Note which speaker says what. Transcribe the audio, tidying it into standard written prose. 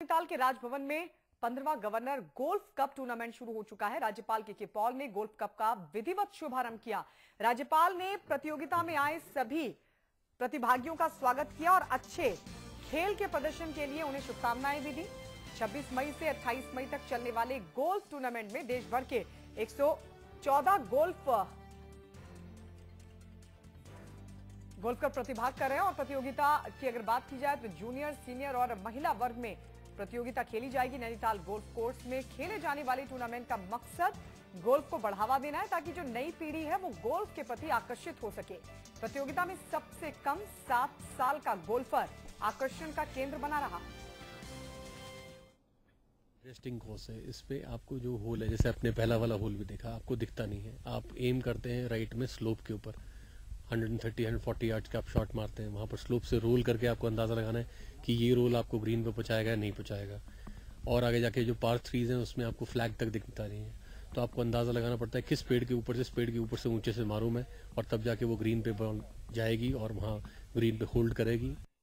Speaker 1: नैनीताल के राजभवन में 15वां गवर्नर गोल्फ कप टूर्नामेंट शुरू हो चुका है। राज्यपाल के पॉल ने गोल्फ कप का विधिवत शुभारंभ किया। राज्यपाल ने प्रतियोगिता में आए सभी प्रतिभागियों का स्वागत किया और अच्छे खेल के प्रदर्शन के लिए उन्हें शुभकामनाएं भी दी। 26 मई से 28 मई तक चलने वाले गोल्फ टूर्नामेंट में देश भर के 114 गोल्फर प्रतिभाग कर रहे हैं और प्रतियोगिता की अगर बात की जाए तो जूनियर, सीनियर और महिला वर्ग में प्रतियोगिता खेली जाएगी। नैनीताल गोल्फ कोर्स में खेले जाने वाले टूर्नामेंट का मकसद गोल्फ को बढ़ावा देना है ताकि जो नई पीढ़ी है वो गोल्फ के प्रति आकर्षित हो सके। प्रतियोगिता में सबसे कम 7 साल का गोल्फर आकर्षण का केंद्र बना रहा।
Speaker 2: इंटरेस्टिंग कोर्स है। इस पे आपको जो होल है, जैसे आपने पहला वाला होल भी देखा, आपको दिखता नहीं है। आप एम करते हैं राइट में स्लोप के ऊपर 130-140 यार्ड्स का आप शॉट मारते हैं। वहाँ पर स्लोप से रोल करके आपको अंदाज़ा लगाना है कि ये रोल आपको ग्रीन पे पहुँचाएगा या नहीं पहुँचाएगा। और आगे जाके जो पार 3s हैं उसमें आपको फ्लैग तक दिखता नहीं है, तो आपको अंदाज़ा लगाना पड़ता है किस पेड़ के ऊपर से ऊंचे से मारूं मैं, और तब जाके वो ग्रीन पे जाएगी और वहाँ ग्रीन पे होल्ड करेगी।